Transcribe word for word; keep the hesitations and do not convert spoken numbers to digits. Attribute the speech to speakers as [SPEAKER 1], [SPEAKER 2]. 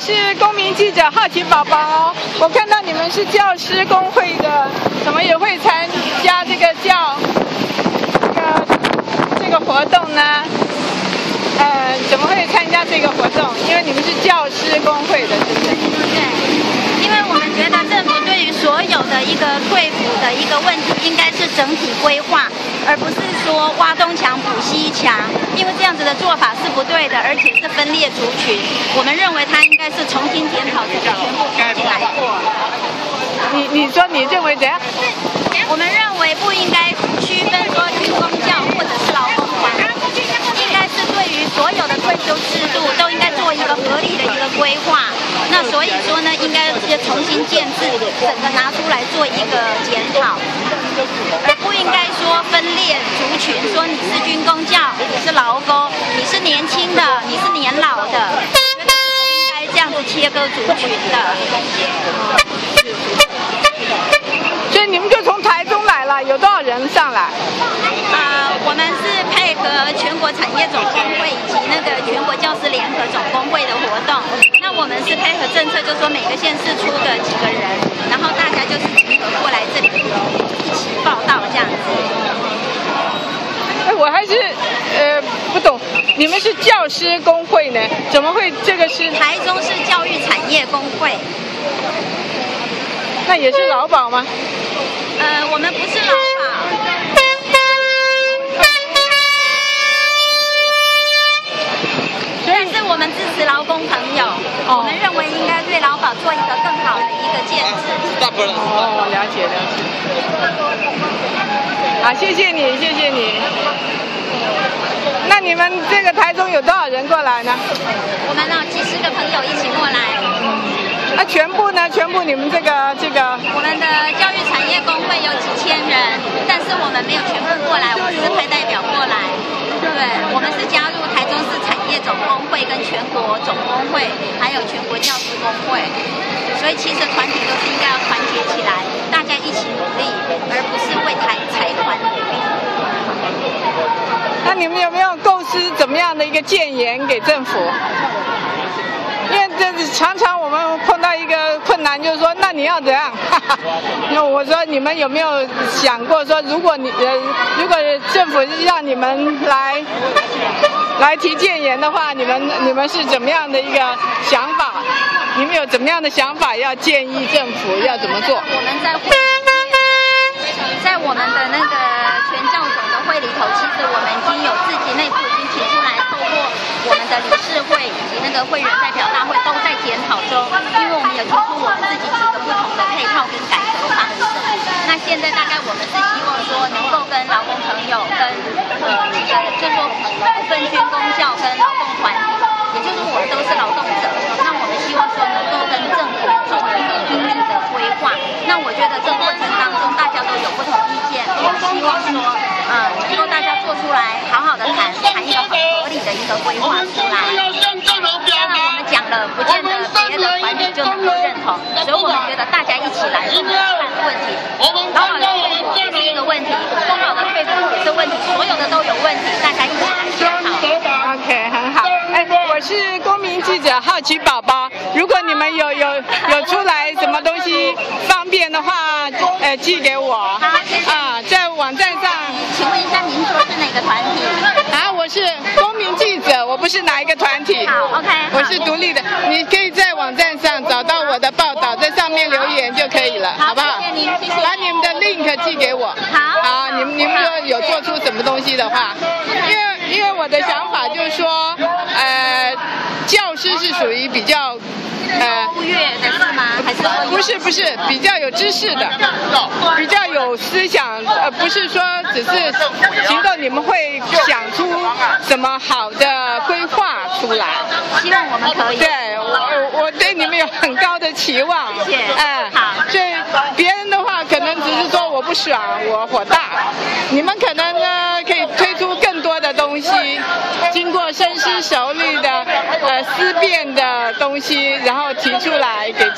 [SPEAKER 1] 是公民记者好奇宝宝，我看到你们是教师工会的，怎么也会参加这个教这个这个活动呢？呃，怎么会参加这个活动？因为你们是教师工会的，对不对？
[SPEAKER 2] 对，因为我们觉得政府对于所有的一个退辅的一个问题，应该是整体规划，而不是说挖东墙补西墙，因为这样子的做法是不对的，而且是分裂族群。我们认为它应该是重新检讨这个全部重新来过。
[SPEAKER 1] 你你说你认为怎样？
[SPEAKER 2] 我们认为不应该区分说军公教或者是劳工团，应该是对于所有的退休制度都应该做一个合理的一个规划。那所以说呢，应该重新建制，整个拿出来做一个检讨，而不应该说分裂族群，说你是军公教，你是劳工，你是年轻的，你是年老的，我觉得不应该这样子切割族群的。
[SPEAKER 1] 所以你们就从台中来了，有多少人上来？
[SPEAKER 2] 啊、呃，我们是配合全国产业总工会以及那个全国教师联合总工会的活动。那我们是配合政策，就是说每个县市出的几个人，然后大家就是集合过来这里一起报道这样子。
[SPEAKER 1] 哎，我还是呃不懂，你们是教师工会呢？怎么会这个是？
[SPEAKER 2] 台中市教育产业工会。
[SPEAKER 1] 那也是劳保吗？
[SPEAKER 2] 呃，我们不是劳保，但是我们支持劳工朋友。哦、我们认为应该对劳保做一个更好的一个建制。
[SPEAKER 1] 哦，了解了解。好，谢谢你，谢谢你。那你们这个台中有多少人过来呢？
[SPEAKER 2] 我们呢，几十个朋友一起过来。
[SPEAKER 1] 那、啊、全部呢？全部你们这个这个，
[SPEAKER 2] 我们的教育产业工会有几千人，但是我们没有全部过来，我们是派代表过来。对，我们是加入台中市产业总工会跟全国总工会，还有全国教师工会。所以其实团体都是应该要团结起来，大家一起努力，而不是为财财团努力。
[SPEAKER 1] 那你们有没有构思怎么样的一个建言给政府？因为这常常我们碰到一个困难，就是说，那你要怎样？那我说你们有没有想过说，如果你呃，如果政府让你们来来提建言的话，你们你们是怎么样的一个想法？你们有怎么样的想法要建议政府要怎么做？
[SPEAKER 2] 我们在会在我们的那个全教总的会里头，其实我们已经有自己内部已经提出来，透过我们的理事会以及那个会员代表大会都在检讨中，因为我们有提出我们自己几个不同的配套跟改革方式。那现在大概我们是希望说能够跟劳工朋友跟呃呃，就说不分军公教跟劳动团体，也就是我们都是劳动者，那我们希望说能够跟政府做一个应力的规划。那我觉得这过程当中大家都有不同意见，我们希望说呃能够大家做出来，好好的谈谈一个很合理的一个规划出来。当然我们讲了，不见得别的团体就能够认同，所以我们觉得大家一起来看问题。劳保的退辅也是一个问题，公保的退辅也是问题，所有的都有问题，大家一起来检讨。
[SPEAKER 1] OK， 很好。哎，我是公民记者好奇宝宝。如果你们有有有出来什么东西方便的话，呃，寄给我。
[SPEAKER 2] 好，谢谢。
[SPEAKER 1] 啊，在网站上。
[SPEAKER 2] 请问一下，您说是哪个团体？
[SPEAKER 1] 啊，我是公民记者，我不是哪一个团体。
[SPEAKER 2] 好 ，OK。
[SPEAKER 1] 我是独立的，你可以在网站上找到我的报道，在上面留言就可以了，好不好？
[SPEAKER 2] 谢谢您，谢谢。
[SPEAKER 1] 把你们的 link 寄给我。
[SPEAKER 2] 好。
[SPEAKER 1] 好，你们你们说有做出什么东西的话，因为因为我的想法就是说，呃，教师是属于比较。呃，
[SPEAKER 2] 优越的是吗？还是说
[SPEAKER 1] 不是不是比较有知识的，比较有思想，呃，不是说只是行动，你们会想出什么好的规划出来？
[SPEAKER 2] 希望我们可以。
[SPEAKER 1] 对，我我对你们有很高的期望。
[SPEAKER 2] 谢谢。
[SPEAKER 1] 嗯，
[SPEAKER 2] 好。
[SPEAKER 1] 所以别人的话可能只是说我不爽，我火大，你们可能呢可以推出更多的东西，经过深思熟虑的呃思辨的东西，然后提出来给